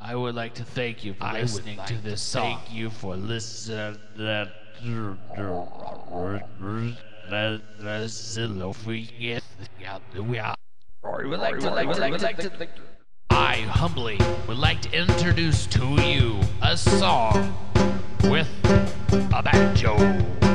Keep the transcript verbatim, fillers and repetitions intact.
I would like to thank you for I would listening like to to this song. Thank you for listening. Rory would like to, like to, would like to thank you. I humbly would like to introduce to you a song with a banjo.